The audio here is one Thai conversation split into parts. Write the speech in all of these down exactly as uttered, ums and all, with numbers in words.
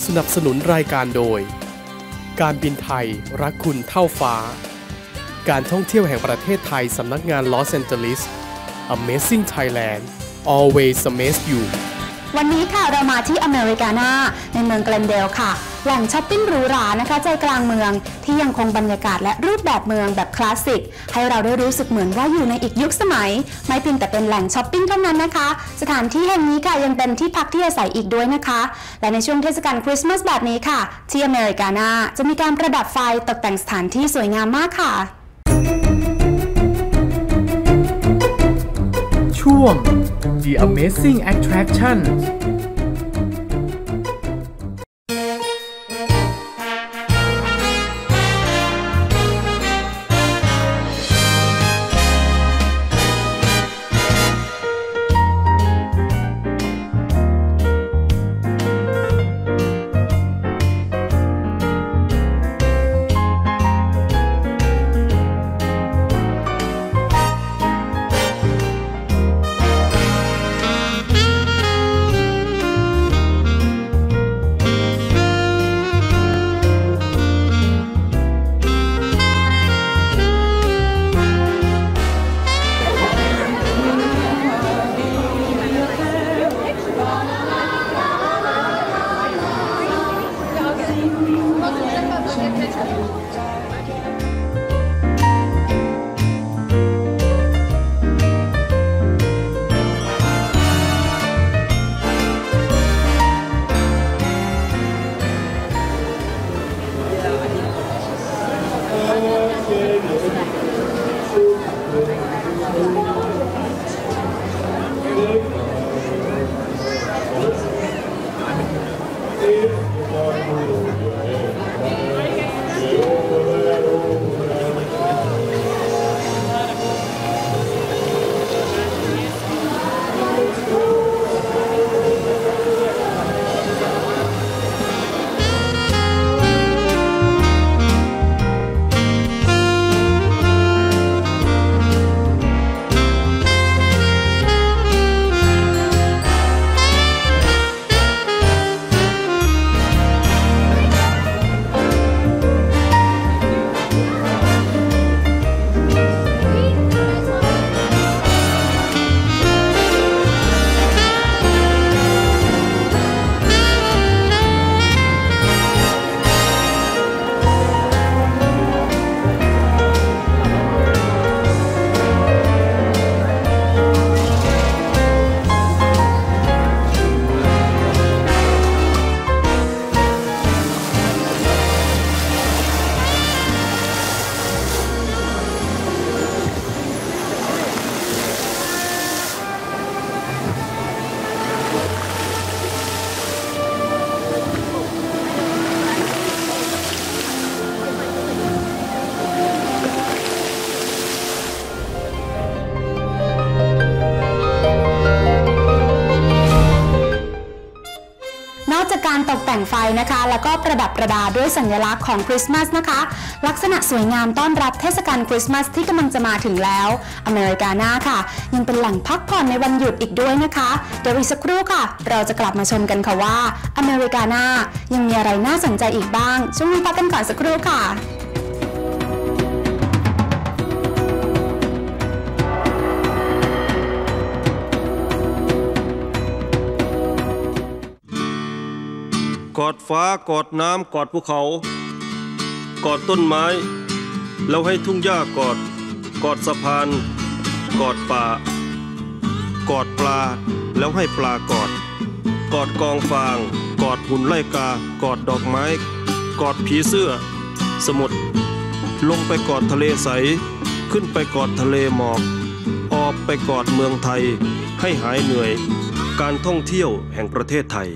นับสนุนรายการโดยการบินไทยรักคุณเท่าฟ้าการท่องเที่ยวแห่งประเทศไทยสำนักงานลอสแอนเจลิส Amazing Thailand Always Amaze You วันนี้ค่ะเรามาที่อเมริกานาในเมืองเกลนเดลค่ะแหล่งช้อปปิ้งหรูหรานะคะใจกลางเมืองที่ยังคงบรรยากาศและรูปแบบเมืองแบบคลาสสิกให้เราได้รู้สึกเหมือนว่าอยู่ในอีกยุคสมัยไม่เพียงแต่เป็นแหล่งช้อปปิ้งเท่านั้นนะคะสถานที่แห่งนี้ค่ะยังเป็นที่พักที่อาศัยอีกด้วยนะคะและในช่วงเทศกาลคริสต์มาสแบบนี้ค่ะที่อเมริกานาจะมีการประดับไฟตกแต่งสถานที่สวยงามมากค่ะช่วง The Amazing Attractions การตกแต่งไฟนะคะแล้วก็ประดับประดาด้วยสัญลักษณ์ของคริสต์มาสนะคะลักษณะสวยงามต้อนรับเทศกาลคริสต์มาสที่กำลังจะมาถึงแล้วอเมริกาน่าค่ะยังเป็นแหล่งพักผ่อนในวันหยุดอีกด้วยนะคะเดี๋ยวอีกสักครู่ค่ะเราจะกลับมาชมกันค่ะว่าอเมริกาน่ายังมีอะไรน่าสนใจอีกบ้างช่วงนี้พักกันก่อนสักครู่ค่ะกอดฟ้ากอดน้ำกอดภูเขากอดต้นไม้แล้วให้ทุ่งหญ้ากอดกอดสะพานกอดป่ากอดปลาแล้วให้ปลากอดกอดกองฟางกอดหุ่นไล่กากอดดอกไม้กอดผีเสื้อสมุทรลงไปกอดทะเลใสขึ้นไปกอดทะเลหมอกออกไปกอดเมืองไทยให้หายเหนื่อยการท่องเที่ยวแห่งประเทศไทย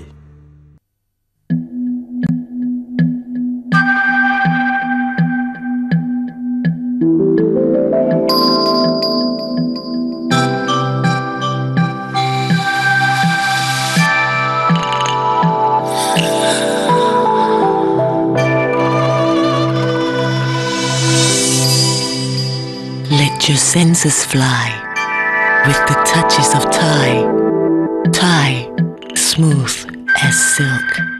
Let your senses fly with the touches of Thai. Thai, smooth as silk.